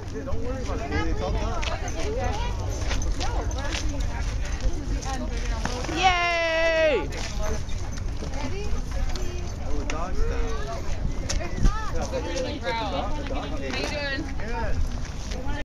Yeah, don't worry about it, it's all done. Yay! Oh, the dog's down. How you doing? Good.